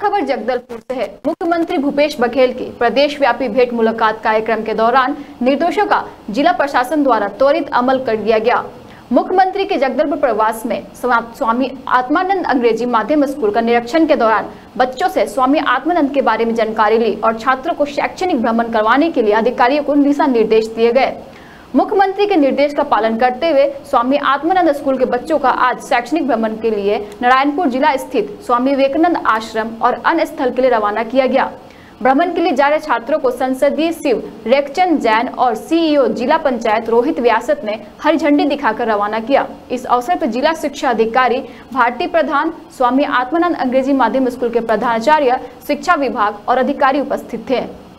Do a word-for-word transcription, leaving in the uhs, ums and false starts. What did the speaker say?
खबर जगदलपुर से है। मुख्यमंत्री भूपेश बघेल की प्रदेश व्यापी भेंट मुलाकात कार्यक्रम के दौरान निर्देशों का जिला प्रशासन द्वारा त्वरित अमल कर लिया गया। मुख्यमंत्री के जगदलपुर प्रवास में स्वामी आत्मानंद अंग्रेजी माध्यम स्कूल का निरीक्षण के दौरान बच्चों से स्वामी आत्मानंद के बारे में जानकारी ली और छात्रों को शैक्षणिक भ्रमण करवाने के लिए अधिकारियों को दिशा निर्देश दिए गए। मुख्यमंत्री के निर्देश का पालन करते हुए स्वामी आत्मानंद स्कूल के बच्चों का आज शैक्षणिक भ्रमण के लिए नारायणपुर जिला स्थित स्वामी विवेकानंद आश्रम और अन्य स्थल के लिए रवाना किया गया। भ्रमण के लिए जा रहे छात्रों को संसदीय शिव रेखचंद जैन और सीईओ जिला पंचायत रोहित व्यासत ने हरी झंडी दिखाकर रवाना किया। इस अवसर पर जिला शिक्षा अधिकारी भारती प्रधान, स्वामी आत्मानंद अंग्रेजी माध्यम स्कूल के प्रधानाचार्य, शिक्षा विभाग और अधिकारी उपस्थित थे।